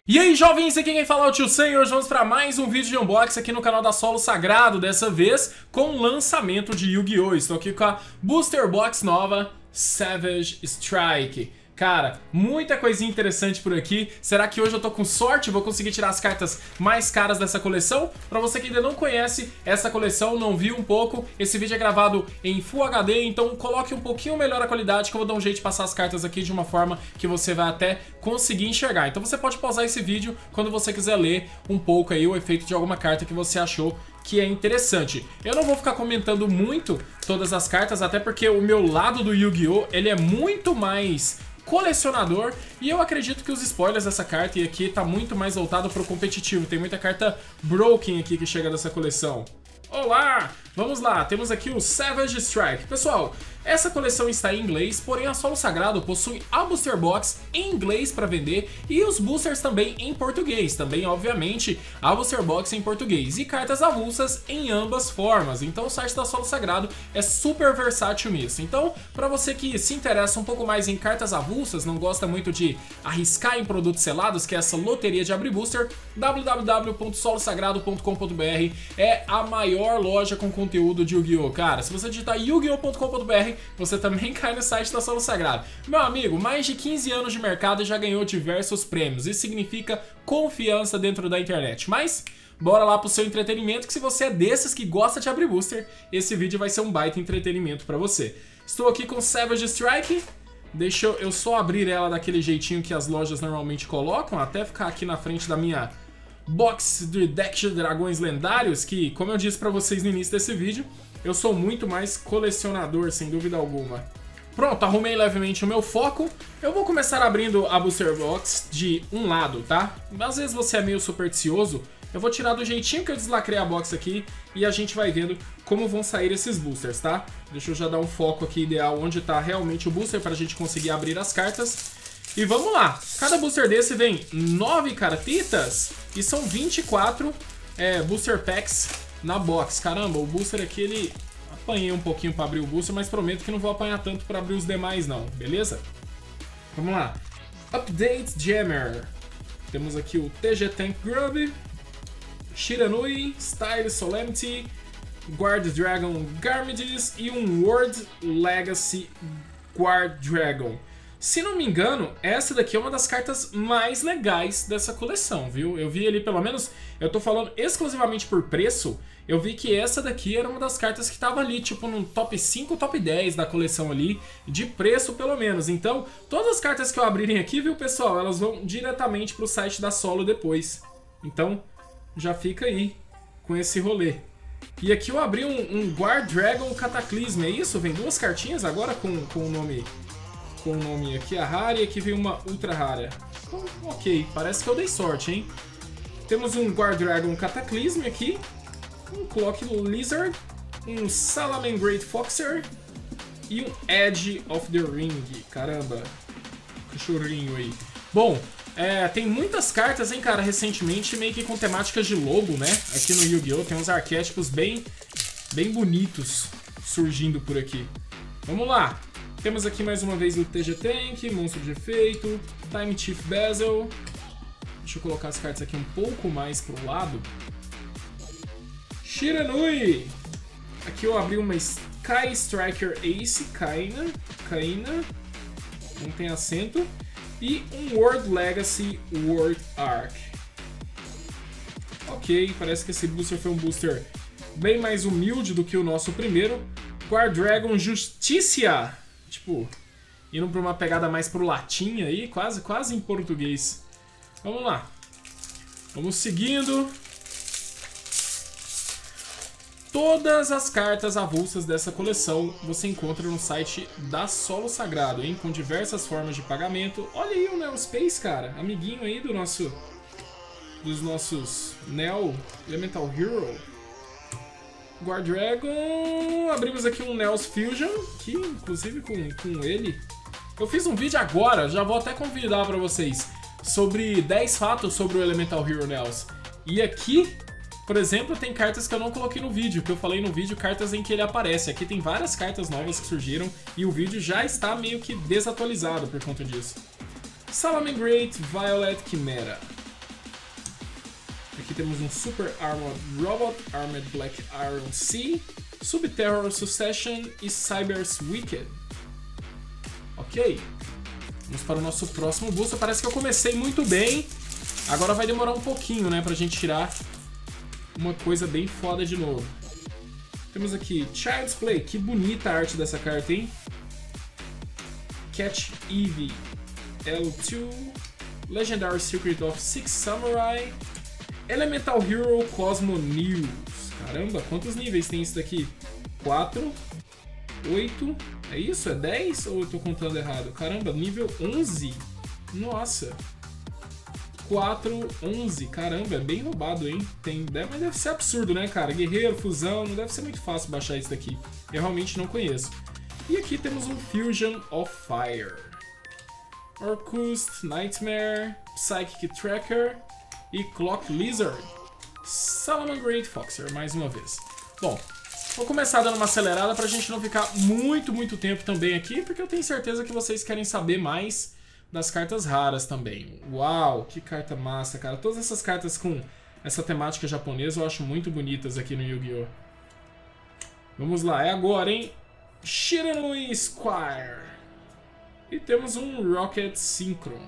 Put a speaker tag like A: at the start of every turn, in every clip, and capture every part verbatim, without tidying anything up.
A: E aí, jovens, aqui quem fala é o Tio Sam e hoje vamos para mais um vídeo de unboxing aqui no canal da Solo Sagrado, dessa vez com o lançamento de Yu-Gi-Oh! Estou aqui com a Booster Box nova Savage Strike. Cara, muita coisinha interessante por aqui. Será que hoje eu tô com sorte e vou conseguir tirar as cartas mais caras dessa coleção? Pra você que ainda não conhece essa coleção, não viu um pouco, esse vídeo é gravado em Full H D, então coloque um pouquinho melhor a qualidade que eu vou dar um jeito de passar as cartas aqui de uma forma que você vai até conseguir enxergar. Então você pode pausar esse vídeo quando você quiser ler um pouco aí o efeito de alguma carta que você achou que é interessante. Eu não vou ficar comentando muito todas as cartas, até porque o meu lado do Yu-Gi-Oh! Ele é muito mais colecionador, e eu acredito que os spoilers dessa carta e aqui tá muito mais voltado pro competitivo. Tem muita carta broken aqui que chega dessa coleção. Olá! Vamos lá, temos aqui o Savage Strike. Pessoal, essa coleção está em inglês, porém a Solo Sagrado possui a Booster Box em inglês para vender e os boosters também em português. Também, obviamente, a Booster Box em português e cartas avulsas em ambas formas. Então o site da Solo Sagrado é super versátil nisso. Então, para você que se interessa um pouco mais em cartas avulsas, não gosta muito de arriscar em produtos selados, que é essa loteria de abrir booster, w w w ponto solo sagrado ponto com ponto b r é a maior loja com conteúdo de Yu-Gi-Oh! Cara, se você digitar yu gi oh ponto com ponto b r, você também cai no site da Solo Sagrado. Meu amigo, mais de quinze anos de mercado e já ganhou diversos prêmios. Isso significa confiança dentro da internet. Mas bora lá pro seu entretenimento, que se você é desses que gosta de abrir booster, esse vídeo vai ser um baita entretenimento pra você. Estou aqui com Savage Strike. Deixa eu, eu só abrir ela daquele jeitinho que as lojas normalmente colocam, até ficar aqui na frente da minha box de deck de dragões lendários, que, como eu disse pra vocês no início desse vídeo, eu sou muito mais colecionador, sem dúvida alguma. Pronto, arrumei levemente o meu foco. Eu vou começar abrindo a Booster Box de um lado, tá? Às vezes você é meio supersticioso, eu vou tirar do jeitinho que eu deslacrei a box aqui e a gente vai vendo como vão sair esses boosters, tá? Deixa eu já dar um foco aqui ideal onde tá realmente o booster pra gente conseguir abrir as cartas. E vamos lá! Cada booster desse vem nove cartitas e são vinte e quatro é, booster packs na box. Caramba, o booster aqui, ele... apanhei um pouquinho pra abrir o booster, mas prometo que não vou apanhar tanto pra abrir os demais não, beleza? Vamos lá. Update Jammer. Temos aqui o T G Tank Grub, Shiranui, Style Solemnity, Guard Dragon Garmidis e um World Legacy Guard Dragon. Se não me engano, essa daqui é uma das cartas mais legais dessa coleção, viu? Eu vi ali, pelo menos, eu tô falando exclusivamente por preço, eu vi que essa daqui era uma das cartas que tava ali, tipo, no top cinco, top dez da coleção ali, de preço pelo menos. Então, todas as cartas que eu abrirem aqui, viu, pessoal, elas vão diretamente pro site da Solo depois. Então, já fica aí com esse rolê. E aqui eu abri um, um Guard Dragon Cataclysm, é isso? Vem duas cartinhas agora com, com o nome... com o nome aqui, a rara, e aqui vem uma ultra rara. Então, ok, parece que eu dei sorte, hein? Temos um Guard Dragon Cataclysm aqui, um Clock Lizard, um Salamangreat Foxer e um Edge of the Ring. Caramba, cachorrinho aí. Bom, é, tem muitas cartas, hein, cara, recentemente, meio que com temáticas de lobo, né? Aqui no Yu-Gi-Oh! Tem uns arquétipos bem, bem bonitos surgindo por aqui. Vamos lá! Temos aqui mais uma vez o T G Tank, Monstro de Efeito, Time Chief Bezel. Deixa eu colocar as cartas aqui um pouco mais pro lado. Shiranui! Aqui eu abri uma Sky Striker Ace, Kaina, Kaina, não tem acento. E um World Legacy World Arc. Ok, parece que esse booster foi um booster bem mais humilde do que o nosso primeiro. Guard Dragon Justicia! Tipo, indo pra uma pegada mais pro latim aí, quase, quase em português. Vamos lá. Vamos seguindo. Todas as cartas avulsas dessa coleção você encontra no site da Solo Sagrado, hein? Com diversas formas de pagamento. Olha aí o Neo Space, cara. Amiguinho aí do nosso... dos nossos Neo Elemental Hero. Guard Dragon, abrimos aqui um Neos Fusion, que inclusive com, com ele, eu fiz um vídeo agora, já vou até convidar pra vocês, sobre dez fatos sobre o Elemental Hero Neos. E aqui, por exemplo, tem cartas que eu não coloquei no vídeo, que eu falei no vídeo, cartas em que ele aparece. Aqui tem várias cartas novas que surgiram e o vídeo já está meio que desatualizado por conta disso. Salamangreat Violet Chimera. Aqui temos um Super Armored Robot, Armored Black Iron Sea, Sub-Terror Succession e Cyber's Wicked. Ok. Vamos para o nosso próximo booster. Parece que eu comecei muito bem. Agora vai demorar um pouquinho, né, pra gente tirar uma coisa bem foda de novo. Temos aqui Child's Play. Que bonita a arte dessa carta, hein? Catch Eevee L dois. Legendary Secret of Six Samurai. Elemental Hero Cosmo News. Caramba, quantos níveis tem isso daqui? quatro, oito, é isso? É dez? Ou eu tô contando errado? Caramba, nível onze. Nossa. quatro, onze. Caramba, é bem roubado, hein? Tem, mas deve ser absurdo, né, cara? Guerreiro, fusão, não deve ser muito fácil baixar isso daqui. Eu realmente não conheço. E aqui temos um Fusion of Fire. Orcust, Nightmare, Psychic Tracker e Clock Lizard. Salamangreat Foxer, mais uma vez. Bom, vou começar dando uma acelerada pra gente não ficar muito, muito tempo também aqui, porque eu tenho certeza que vocês querem saber mais das cartas raras também. Uau, que carta massa, cara. Todas essas cartas com essa temática japonesa eu acho muito bonitas aqui no Yu-Gi-Oh! Vamos lá, é agora, hein? Shiranui Squire. E temos um Rocket Synchron.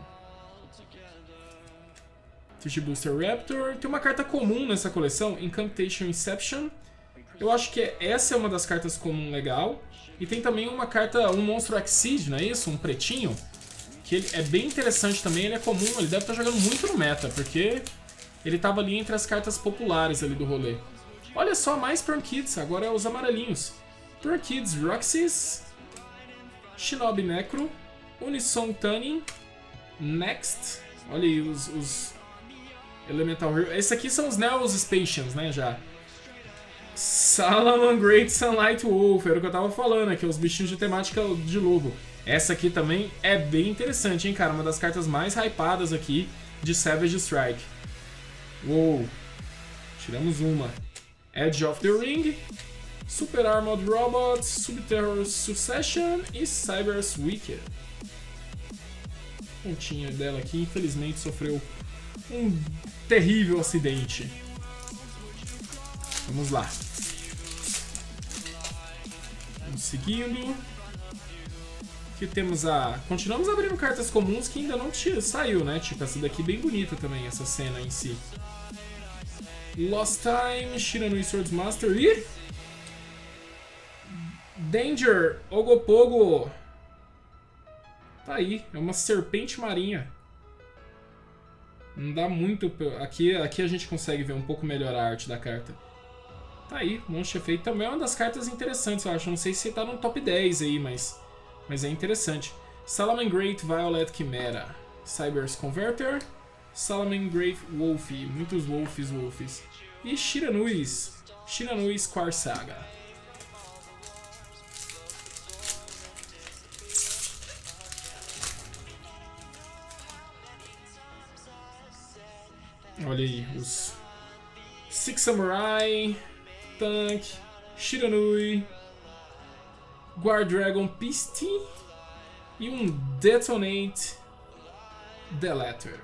A: Tissue Booster Raptor. Tem uma carta comum nessa coleção, Incantation Inception. Eu acho que essa é uma das cartas comum legal. E tem também uma carta, um Monstro Exceed, não é isso? Um pretinho. Que ele é bem interessante também, ele é comum, ele deve estar jogando muito no meta, porque ele estava ali entre as cartas populares ali do rolê. Olha só, mais Purn Kids, agora é os amarelinhos. Purn Kids Roxys, Shinobi Necro, Unison Tuning, Next, olha aí os, os Elemental Hero. Esses aqui são os Neos Spacians, né, já. Salamangreat Sunlight Wolf, era o que eu tava falando aqui, os bichinhos de temática de lobo. Essa aqui também é bem interessante, hein, cara, uma das cartas mais hypadas aqui de Savage Strike. Uou, tiramos uma. Edge of the Ring, Super Armored Robot, Sub-Terror Succession e Cyber's Wicked. A pontinha dela aqui, infelizmente, sofreu um terrível acidente. Vamos lá. Vamos seguindo. Aqui temos a... Continuamos abrindo cartas comuns que ainda não saiu, né? Tipo, essa daqui bem bonita também, essa cena em si. Lost Time, Shiranui Swordsmaster e... Danger, Ogopogo. Tá aí, é uma serpente marinha. Não dá muito... Aqui, aqui a gente consegue ver um pouco melhor a arte da carta. Tá aí, Monstro Efeito também é uma das cartas interessantes, eu acho. Não sei se tá no top dez aí, mas... Mas é interessante. Salamangreat Violet Chimera. Cyber's Converter. Salamangreat Wolf. Muitos Wolfs, Wolfs. E Shiranuis. Shiranui Squire Saga. Olha aí, os Six Samurai, Tank, Shiranui, Guard Dragon Pisty e um Detonate Deleter.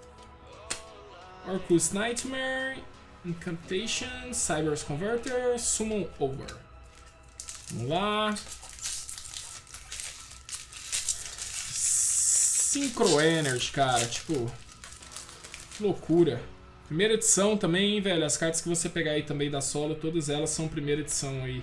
A: Orcust Nightmare, Incantation, Cyber's Converter, Summon Over. Vamos lá. Synchro Energy, cara, tipo... Loucura. Primeira edição também, hein, velho. As cartas que você pegar aí também da solo, todas elas são primeira edição aí.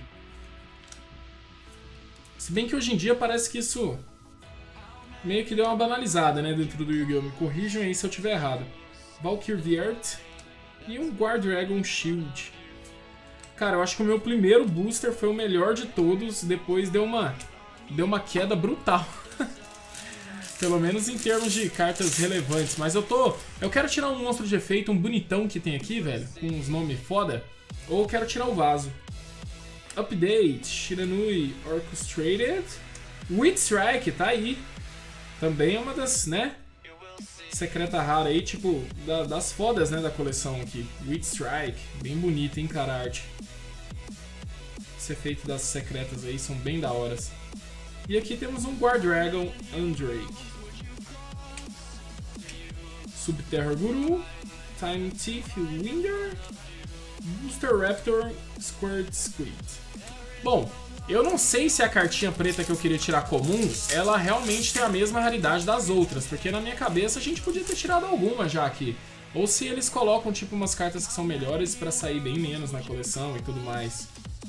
A: Se bem que hoje em dia parece que isso meio que deu uma banalizada, né, dentro do Yu-Gi-Oh! Me corrijam aí se eu estiver errado. Valkyrie Viert e um Guard Dragon Shield. Cara, eu acho que o meu primeiro booster foi o melhor de todos, depois deu uma, deu uma queda brutal. Pelo menos em termos de cartas relevantes. Mas eu tô... Eu quero tirar um monstro de efeito, um bonitão que tem aqui, velho, com uns nomes foda. Ou eu quero tirar o vaso. Update, Shiranui Orchestrated. Wit Strike, tá aí. Também é uma das, né? Secreta rara aí, tipo, da, das fodas, né, da coleção aqui. Wit Strike, bem bonita, hein, cara, a arte. Esse efeito das secretas aí são bem da horas. E aqui temos um Guard Dragon Andrake. Sub-Terror Guru, Time Thief, Winder, Booster Raptor, Squirt Squid. Bom, eu não sei se a cartinha preta que eu queria tirar comum, ela realmente tem a mesma raridade das outras, porque na minha cabeça a gente podia ter tirado alguma já aqui. Ou se eles colocam tipo umas cartas que são melhores pra sair bem menos na coleção e tudo mais.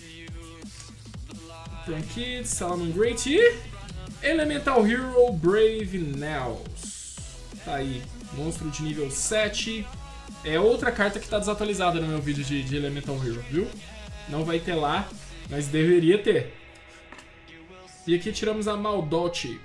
A: Kids, Salamangreat e Elemental Hero Brave Nails. Tá aí, monstro de nível sete. É outra carta que tá desatualizada no meu vídeo de, de Elemental Hero, viu? Não vai ter lá, mas deveria ter. E aqui tiramos a Maldote.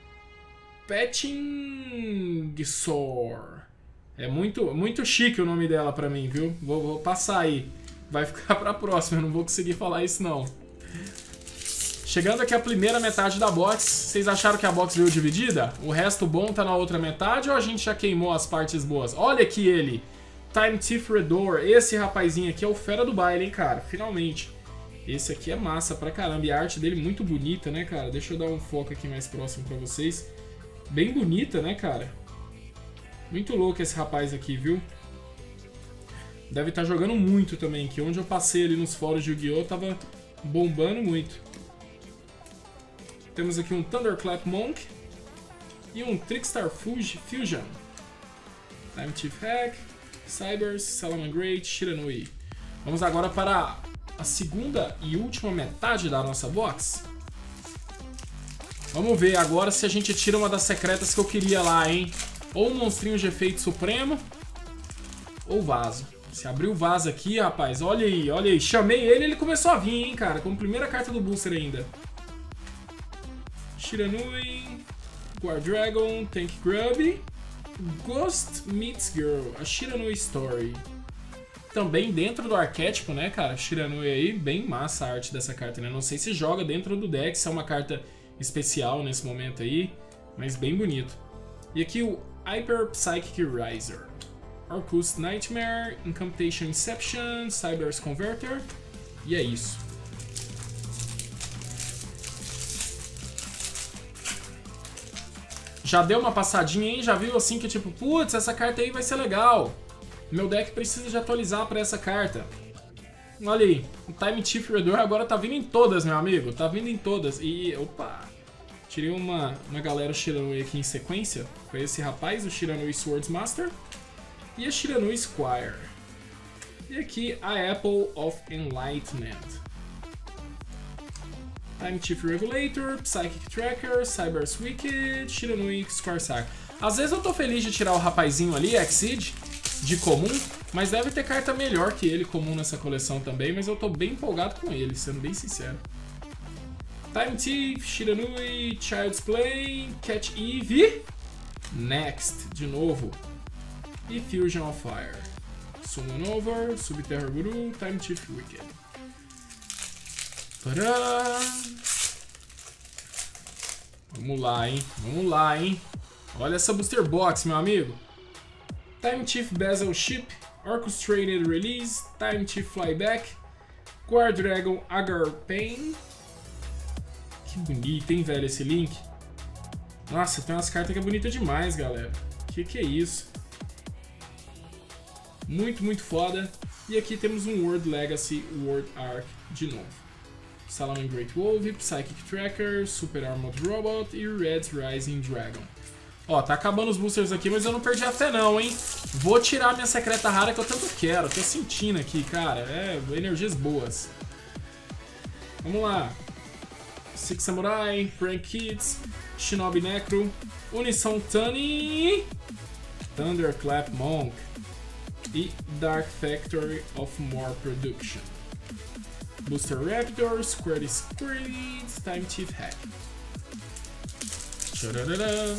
A: Pettingsaur. É muito, muito chique o nome dela pra mim, viu? Vou, vou passar aí. Vai ficar pra próxima, eu não vou conseguir falar isso não. Chegando aqui a primeira metade da box, vocês acharam que a box veio dividida? O resto bom tá na outra metade ou a gente já queimou as partes boas? Olha aqui ele, Time Thief Redor. Esse rapazinho aqui é o fera do baile, hein, cara? Finalmente. Esse aqui é massa pra caramba e a arte dele muito bonita, né, cara? Deixa eu dar um foco aqui mais próximo pra vocês. Bem bonita, né, cara? Muito louco esse rapaz aqui, viu? Deve estar jogando muito também, que onde eu passei ali nos fóruns de Yu-Gi-Oh! Tava bombando muito. Temos aqui um Thunderclap Monk e um Trickstar Fusion. Time Thief Hack, Cybers, Salamangreat, Shiranui. Vamos agora para a segunda e última metade da nossa box. Vamos ver agora se a gente tira uma das secretas que eu queria lá, hein? Ou um monstrinho de efeito supremo, ou vaso. Se abrir o vaso aqui, rapaz, olha aí, olha aí. Chamei ele e ele começou a vir, hein, cara. Como primeira carta do booster ainda. Shiranui, Guardragon, Tank Grub, Ghost Meets Girl, a Shiranui Story. Também dentro do arquétipo, né, cara? Shiranui aí, bem massa a arte dessa carta, né? Não sei se joga dentro do deck, se é uma carta especial nesse momento aí, mas bem bonito. E aqui o Hyper Psychic Riser, Arcus Nightmare, Incantation Inception, Cybers Converter, e é isso. Já deu uma passadinha aí, já viu assim que tipo, putz, essa carta aí vai ser legal. Meu deck precisa de atualizar pra essa carta. Olha aí, o Time Thief Redor agora tá vindo em todas, meu amigo, tá vindo em todas. E, opa, tirei uma, uma galera Shiranui aqui em sequência. Foi esse rapaz, o Shiranui Swordsmaster. E a Shiranui Squire. E aqui a Apple of Enlightenment. Time Thief Regulator, Psychic Tracker, Cybers Wicked, Shiranui Squire. Às vezes eu tô feliz de tirar o rapazinho ali, Exceed, de comum, mas deve ter carta melhor que ele comum nessa coleção também, mas eu tô bem empolgado com ele, sendo bem sincero. Time Thief, Shiranui, Child's Play, Catch Eve, Next, de novo, e Fusion of Fire. Summon Over, Subterra Guru, Time Thief Wicked. Tadã! Vamos lá, hein? Vamos lá, hein? Olha essa Booster Box, meu amigo. Time Thief Bezel Ship, Orchestrated Release, Time Thief Flyback, Guardragon Agar Pain. Que bonito, hein, velho, esse link. Nossa, tem umas cartas que é bonita demais, galera. Que que é isso? Muito, muito foda. E aqui temos um World Legacy World Arc de novo. Salamangreat Wolf, Psychic Tracker, Super Armored Robot e Red's Rising Dragon. Ó, tá acabando os boosters aqui, mas eu não perdi a fé não, hein? Vou tirar minha secreta rara que eu tanto quero. Tô sentindo aqui, cara. É, energias boas. Vamos lá. Six Samurai, Prank Kids, Shinobi Necro, Unison Tunny, Thunderclap Monk e Dark Factory of More Production. Booster Raptor, Squirty Squirty, Time Thief Hack. Tcharam.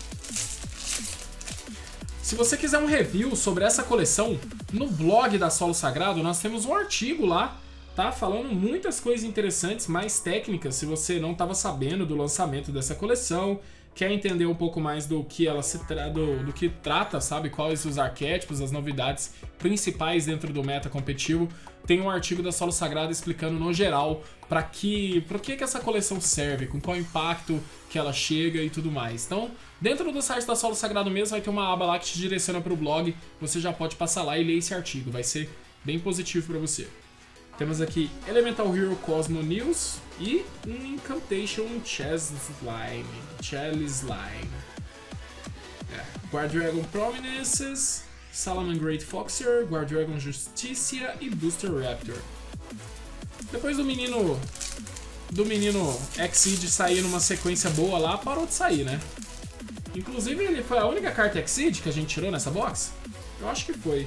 A: Se você quiser um review sobre essa coleção, no blog da Solo Sagrado nós temos um artigo lá, tá? Falando muitas coisas interessantes, mais técnicas, se você não estava sabendo do lançamento dessa coleção, quer entender um pouco mais do que ela se tra do, do que trata, sabe? Quais os arquétipos, as novidades principais dentro do meta competitivo, tem um artigo da Solo Sagrado explicando no geral para que, para que que essa coleção serve, com qual impacto que ela chega e tudo mais. Então, Dentro do site da Solo Sagrado mesmo vai ter uma aba lá que te direciona para o blog. Você já pode passar lá e ler esse artigo. Vai ser bem positivo para você. Temos aqui Elemental Hero Cosmo News e um Incantation Chess Slime. Chess Slime. É. Guardragon Prominences, Salamangreat Foxer, Guardragon Justicia e Booster Raptor. Depois do menino do menino Exceed sair numa sequência boa lá, parou de sair, né? Inclusive ele foi a única carta Exceed que a gente tirou nessa box? Eu acho que foi.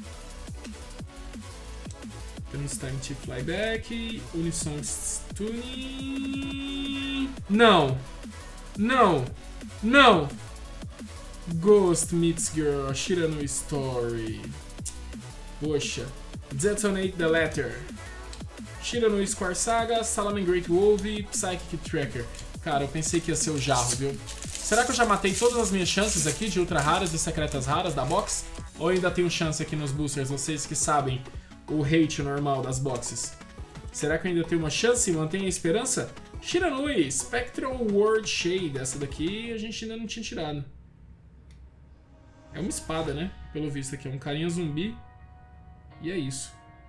A: Temos Time to Flyback, Unison Tuning... Não! Não! Não! Ghost Meets Girl, Shirano Story. Poxa. Detonate the Letter. Shirano Square Saga, Salamangreat Wolf, Psychic Tracker. Cara, eu pensei que ia ser o Jarro, viu? Será que eu já matei todas as minhas chances aqui de ultra raras e secretas raras da box? Ou ainda tenho chance aqui nos boosters, vocês que sabem o hate normal das boxes? Será que eu ainda tenho uma chance? Mantenha a esperança? Shiranui, Spectral World Shade. Essa daqui a gente ainda não tinha tirado. É uma espada, né? Pelo visto aqui, é um carinha zumbi. E é isso.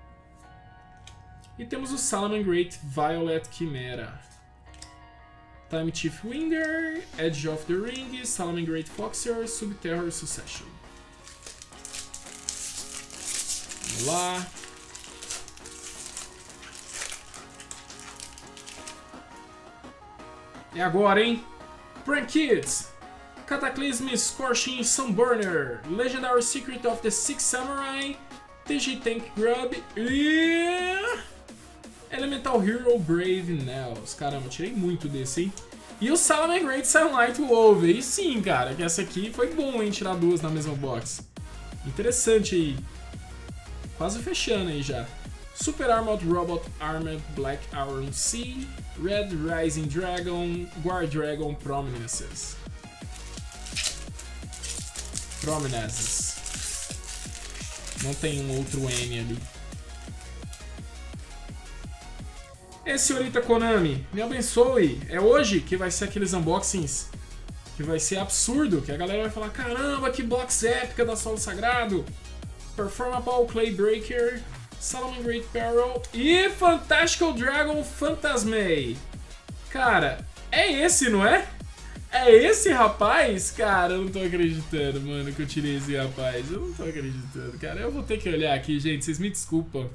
A: E temos o Salamangreat Violet Chimera. Time Chief Winger, Edge of the Ring, Salamangreat Foxer, Subterror Succession. Vamos lá. É agora, hein? Prank Kids, Cataclysm Scorching Sunburner, Legendary Secret of the Six Samurai, T G Tank Grub e Elemental Hero Brave Nels. Caramba, tirei muito desse, hein? E o Salamangreat Sunlight Wolf. E sim, cara, que essa aqui foi bom, hein? Tirar duas na mesma box. Interessante aí. Quase fechando aí já. Super Armored Robot Armored Black Iron Sea, Red Rising Dragon, Guardragon Prominences. Prominences. Não tem um outro N ali. E senhorita Konami, me abençoe. É hoje que vai ser aqueles unboxings que vai ser absurdo, que a galera vai falar: caramba, que box épica da Solo Sagrado. Performable Clay Breaker, Salamangreat Peril e Fantastical Dragon Phantasmay. Cara, é esse, não é? É esse rapaz? Cara, eu não tô acreditando, mano, que eu tirei esse rapaz. Eu não tô acreditando, cara. Eu vou ter que olhar aqui, gente, vocês me desculpam.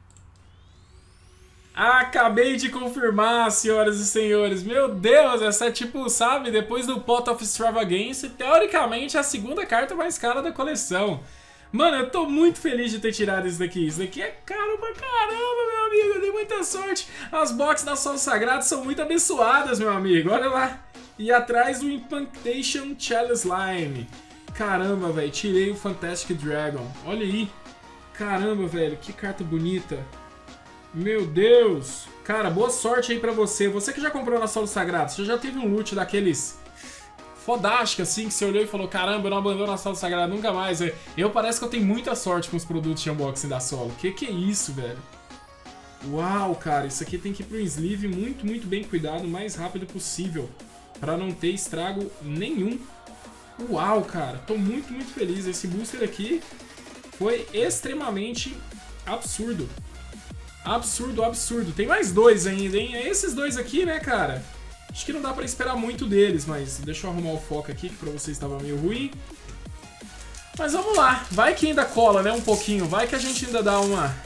A: Acabei de confirmar, senhoras e senhores. Meu Deus, essa é tipo, sabe, depois do Pot of Extravagance, teoricamente a segunda carta mais cara da coleção. Mano, eu tô muito feliz de ter tirado isso daqui. Isso daqui é caro pra caramba, meu amigo. Eu dei muita sorte. As boxes da Solo Sagrado são muito abençoadas, meu amigo. Olha lá. E atrás o Incantation Chalice Slime. Caramba, velho. Tirei o Fantastic Dragon. Olha aí. Caramba, velho. Que carta bonita. Meu Deus. Cara, boa sorte aí pra você. Você que já comprou na Solo Sagrado. Você já teve um loot daqueles fodástica, assim, que você olhou e falou: caramba, eu não abandono a Solo Sagrada nunca mais. Eu parece que eu tenho muita sorte com os produtos de unboxing da Solo. Que que é isso, velho? Uau, cara, isso aqui tem que ir pro sleeve muito, muito bem cuidado, o mais rápido possível, pra não ter estrago nenhum. Uau, cara, tô muito, muito feliz. Esse booster aqui foi extremamente absurdo. Absurdo, absurdo. Tem mais dois ainda, hein? É esses dois aqui, né, cara? Acho que não dá pra esperar muito deles, mas deixa eu arrumar o foco aqui, que pra vocês estava meio ruim. Mas vamos lá. Vai que ainda cola, né, um pouquinho. Vai que a gente ainda dá uma...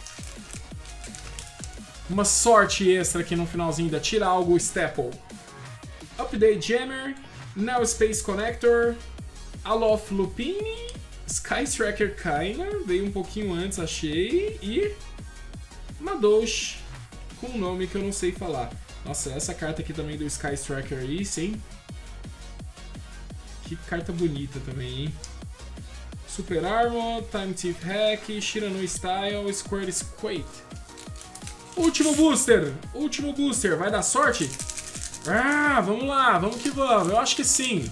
A: uma sorte extra aqui no finalzinho. Ainda tira algo Staple. Update Jammer, Now Space Connector, Alof Lupini, Sky Tracker Kaina, veio um pouquinho antes, achei, e Madosh, com um nome que eu não sei falar. Nossa, essa carta aqui também do Sky Tracker aí, sim. Que carta bonita também, hein? Super Armor, Time Thief Hack, Shirano Style, Square Squate. Último booster! Último booster, vai dar sorte? Ah, vamos lá, vamos que vamos, eu acho que sim.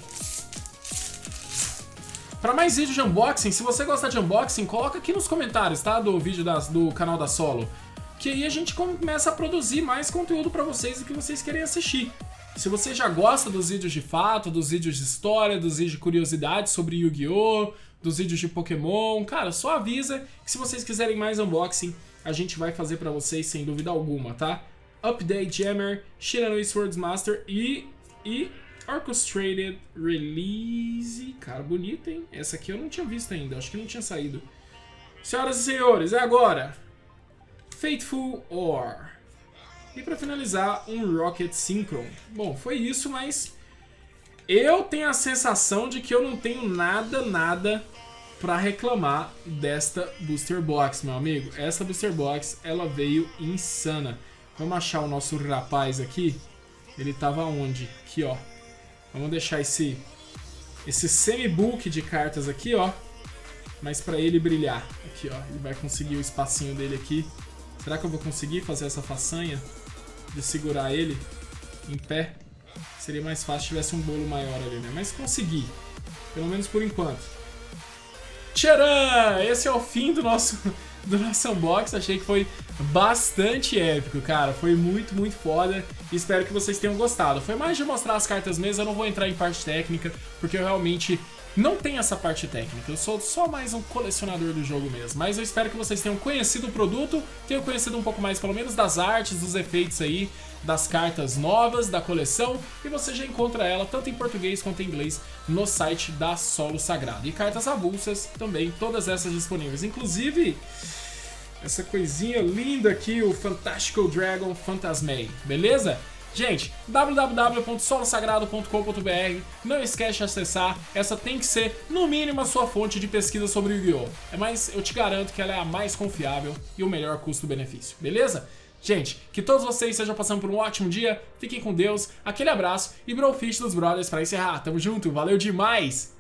A: Para mais vídeos de unboxing, se você gostar de unboxing, coloca aqui nos comentários, tá? Do vídeo das, do canal da Solo. Que aí a gente começa a produzir mais conteúdo para vocês e que vocês querem assistir. Se você já gosta dos vídeos de fato, dos vídeos de história, dos vídeos de curiosidade sobre Yu-Gi-Oh!, dos vídeos de Pokémon, cara, só avisa que se vocês quiserem mais unboxing, a gente vai fazer pra vocês sem dúvida alguma, tá? Update Jammer, Shiranui Swordsmaster e... e... Orchestrated Release. Cara, bonito, hein? Essa aqui eu não tinha visto ainda, acho que não tinha saído. Senhoras e senhores, é agora Fateful Ore. E pra finalizar, um Rocket Synchron. Bom, foi isso, mas eu tenho a sensação de que eu não tenho nada, nada pra reclamar desta Booster Box, meu amigo. Essa Booster Box, ela veio insana. Vamos achar o nosso rapaz aqui. Ele tava onde? Aqui, ó. Vamos deixar esse, esse semi-bulk de cartas aqui, ó. Mas pra ele brilhar. Aqui, ó. Ele vai conseguir o espacinho dele aqui. Será que eu vou conseguir fazer essa façanha de segurar ele em pé? Seria mais fácil se tivesse um bolo maior ali, né? Mas consegui. Pelo menos por enquanto. Tcharam! Esse é o fim do nosso, do nosso unboxing. Achei que foi bastante épico, cara. Foi muito, muito foda. Espero que vocês tenham gostado. Foi mais de mostrar as cartas mesmo. Eu não vou entrar em parte técnica, porque eu realmente não tenho essa parte técnica. Eu sou só mais um colecionador do jogo mesmo. Mas eu espero que vocês tenham conhecido o produto, tenham conhecido um pouco mais, pelo menos, das artes, dos efeitos aí, das cartas novas da coleção. E você já encontra ela, tanto em português quanto em inglês, no site da Solo Sagrado. E cartas avulsas também, todas essas disponíveis. Inclusive, essa coisinha linda aqui, o Fantastical Dragon Phantasmay, beleza? Gente, w w w ponto solo sagrado ponto com ponto b r, não esquece de acessar, essa tem que ser, no mínimo, a sua fonte de pesquisa sobre Yu-Gi-Oh! É, mas eu te garanto que ela é a mais confiável e o melhor custo-benefício, beleza? Gente, que todos vocês estejam passando por um ótimo dia, fiquem com Deus, aquele abraço e Brofish dos Brothers pra encerrar. Tamo junto, valeu demais!